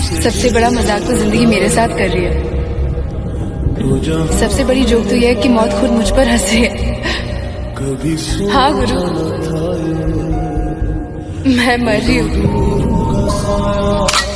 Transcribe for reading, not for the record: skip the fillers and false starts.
सबसे बड़ा मजाक तो जिंदगी मेरे साथ कर रही है। सबसे बड़ी जोक तो यह है कि मौत खुद मुझ पर हंसे है। हाँ गुरु, मैं मर रही हूँ।